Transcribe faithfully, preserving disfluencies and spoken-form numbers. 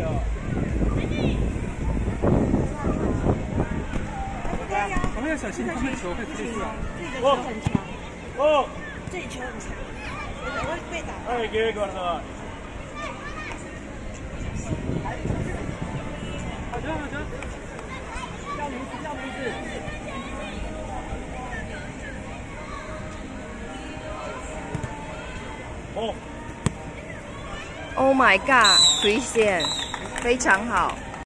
旁边要小心，后面球会飞出来。 这个球很强。哦。这球很强。我会被打。哎，给过来。好球好球！叫名字叫名字。哦。 Oh my God， Christian， 非常好。